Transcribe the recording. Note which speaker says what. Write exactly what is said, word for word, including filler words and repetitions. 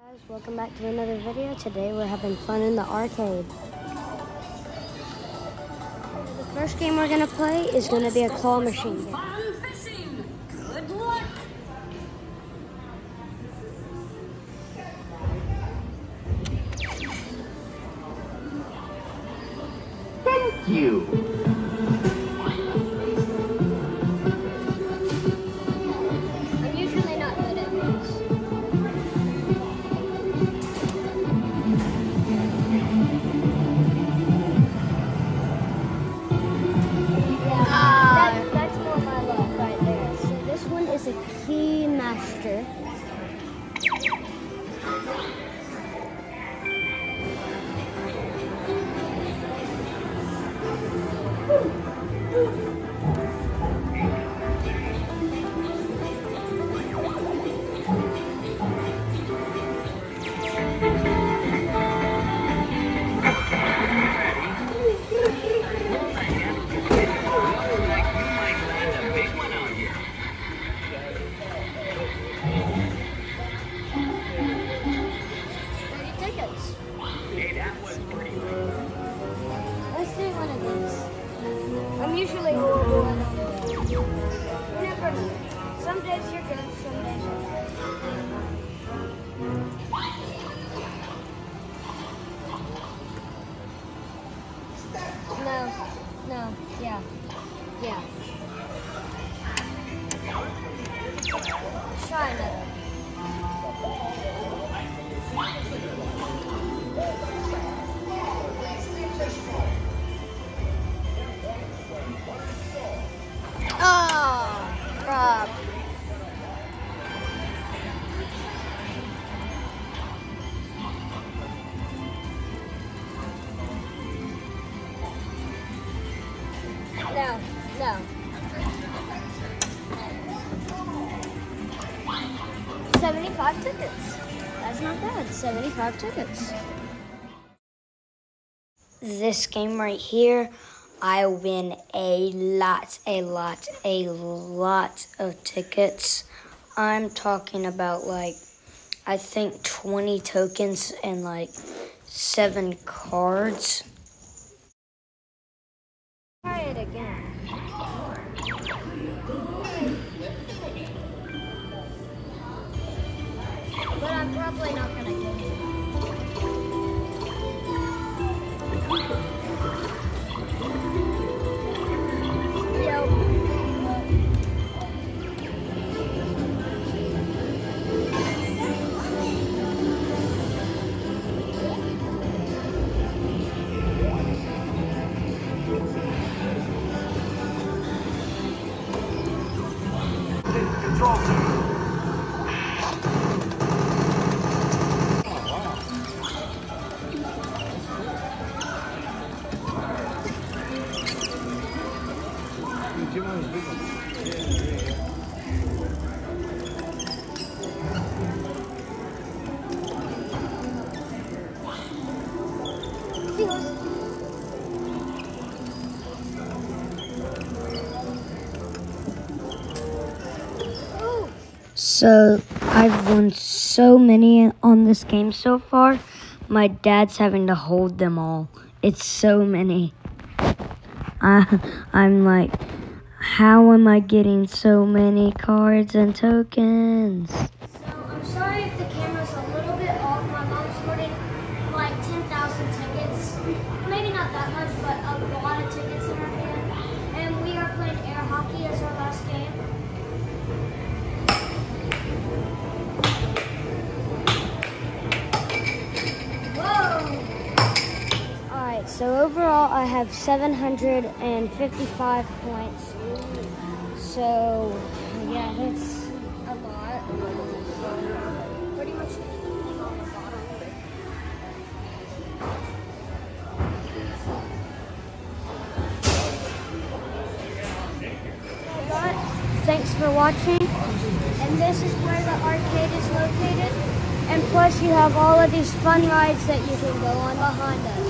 Speaker 1: Guys, welcome back to another video. Today we're having fun in the arcade. The first game we're gonna play is gonna be a claw machine game.
Speaker 2: Good luck.
Speaker 3: Thank you.
Speaker 1: I'm usually not good at this. Yeah, that's, that's more my luck right there. So this one is a key master. Let's do one of these. I'm usually horrible at them. You never know. Some days you're good, some days you're bad. No, no, yeah, yeah. Try another. Oh, Rob. No, no. seventy-five tickets. That's not bad. seventy-five tickets. This game right here, I win a lot, a lot, a lot of tickets. I'm talking about like, I think twenty tokens and like seven cards. Try it again. But I'm probably not gonna get it.
Speaker 3: Control team.
Speaker 1: So, I've won so many on this game so far. My dad's having to hold them all. It's so many. I, I'm like, how am I getting so many cards and tokens? So, I'm sorry if the camera's a little bit off. My mom's holding like ten thousand tickets. Maybe not that much, but a lot of tickets in her hand. And we are playing air hockey as our last game. So overall, I have seven hundred fifty-five points. So, yeah, that's a lot. Pretty much on the bottom. But thanks for watching. And this is where the arcade is located. And plus, you have all of these fun rides that you can go on behind us.